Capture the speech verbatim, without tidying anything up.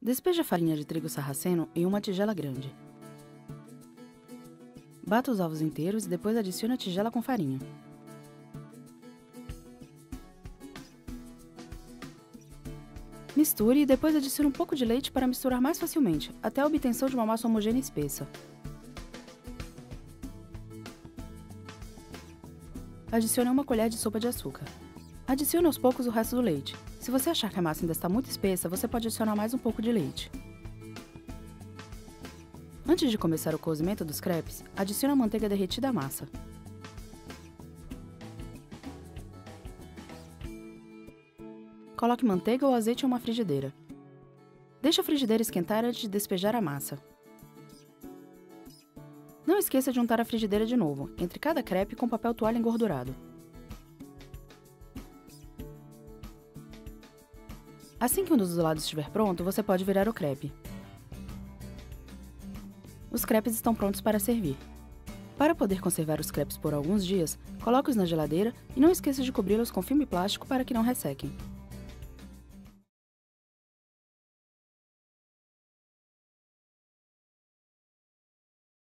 Despeje a farinha de trigo sarraceno em uma tigela grande. Bata os ovos inteiros e depois adicione a tigela com farinha. Misture e depois adicione um pouco de leite para misturar mais facilmente, até a obtenção de uma massa homogênea e espessa. Adicione uma colher de sopa de açúcar. Adicione aos poucos o resto do leite. Se você achar que a massa ainda está muito espessa, você pode adicionar mais um pouco de leite. Antes de começar o cozimento dos crepes, adicione a manteiga derretida à massa. Coloque manteiga ou azeite em uma frigideira. Deixe a frigideira esquentar antes de despejar a massa. Não esqueça de untar a frigideira de novo, entre cada crepe com papel toalha engordurado. Assim que um dos lados estiver pronto, você pode virar o crepe. Os crepes estão prontos para servir. Para poder conservar os crepes por alguns dias, coloque-os na geladeira e não esqueça de cobri-los com filme plástico para que não ressequem.